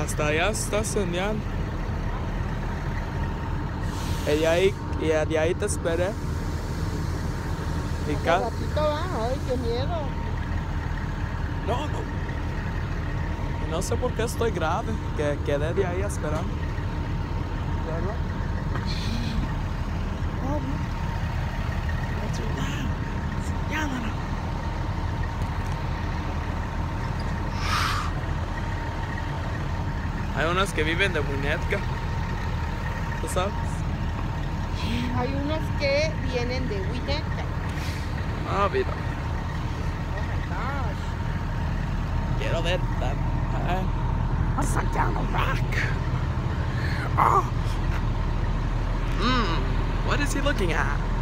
Hasta allá está señal. Y de ahí te esperé. Y Hace ratito va, ay, qué miedo. No. No sé por qué estoy grave. Que quedé de ahí esperando. ¿Verdad? Oh, Señálala. Hay unas que viven de muñeca. ¿Tú sabes? hay unos que vienen de Huiteca. Ah, vida. Oh my gosh. Quiero ver that. Upside down the rock. Oh. What is he looking at?